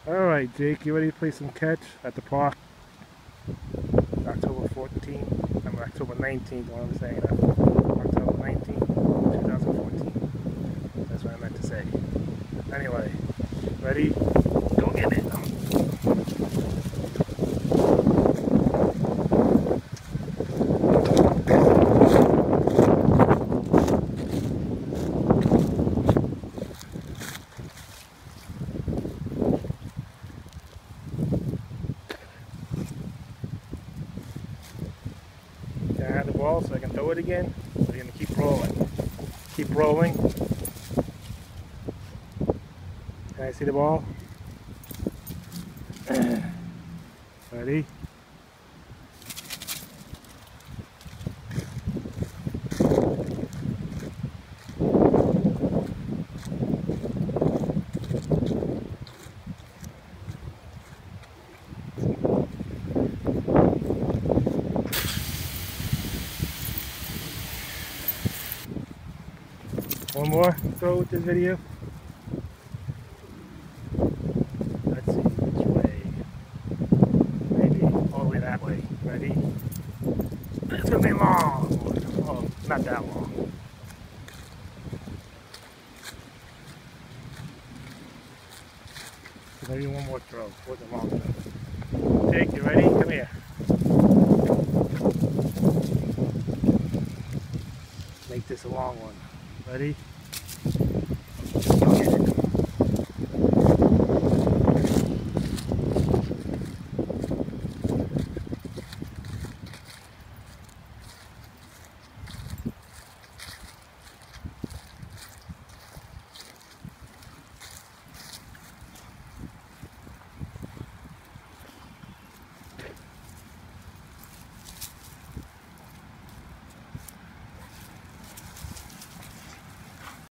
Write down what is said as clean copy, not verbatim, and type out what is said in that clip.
Alright, Jake, you ready to play some catch at the park? October 14th, I'm October 19th, what I'm saying. October 19th, 2014. That's what I meant to say. Anyway, ready? Go get it! Can I have the ball so I can throw it again? We're going to keep rolling. Keep rolling. Can I see the ball? Ready? One more throw with this video. Let's see which way. Maybe all the way that way. Ready? It's gonna be long. Oh, not that long. Maybe one more throw. Wasn't long enough. Jake, you ready? Come here. Make this a long one. Ready?